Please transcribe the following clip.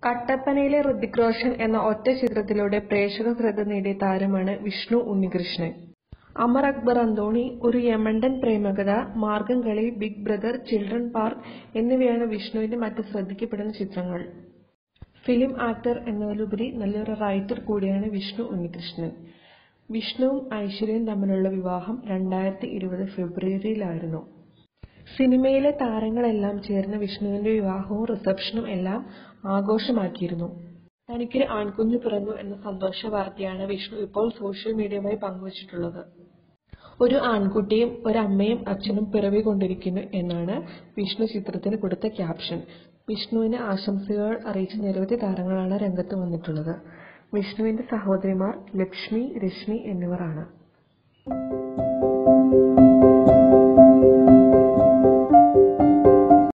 കട്ടപ്പനയിലെ ഋതിക് റോഷൻ എന്ന ഒറ്റ ചിത്രത്തിലൂടെ പ്രേക്ഷക ശ്രദ്ധ നേടിയ താരമാണ് Vishnu Unnikrishnan. Amar Akbar Anthony, Oru Yamandan Premakadha, Margamkali, big brother, children park എന്നിവയാണ് വിഷ്ണുവിന്റെ മറ്റ് ശ്രദ്ധിക്കപ്പെടുന്ന ചിത്രങ്ങൾ. ഫിലിം ആക്ടർ എന്നതിലുപരി നല്ലൊരു റൈറ്റർ കൂടിയാണ് വിഷ്ണു ഉണ്ണികൃഷ്ണൻ. വിഷ്ണുവും ഐശ്വര്യയും തമ്മിലുള്ള വിവാഹം 2020 ഫെബ്രുവരിയിലായിരുന്നു. സിനിമയിലെ താരങ്ങളെല്ലാം ചേർന്ന് വിഷ്ണുവിന്റെ വിവാഹവും റിസപ്ഷനും എല്ലാം ആഘോഷമാക്കിയിരുന്നു. തനിക്കൊരു ആൺകുഞ്ഞു പിറന്നു എന്ന സന്തോഷ വാർത്തയാണ് വിഷ്ണു ഇപ്പോൾ സോഷ്യൽ മീഡിയ വഴി പങ്കുവച്ചിട്ടുള്ളത്. ഒരു ആൺകുട്ടിയും ഒരമ്മയും അച്ഛനും പിറവികൊണ്ടിരിക്കുന്നു എന്നാണ് വിഷ്ണു ചിത്രത്തിന് കൊടുത്ത ക്യാപ്ഷൻ. വിഷ്ണുവിന് ആശംസകൾ അറിയിച്ച് നിരവധി താരങ്ങളാണ് രംഗത്ത് വന്നിട്ടുള്ളത്. വിഷ്ണുവിന്റെ സഹോദരിമാർ ലക്ഷ്മി, രശ്മി എന്നിവർ ആണ്.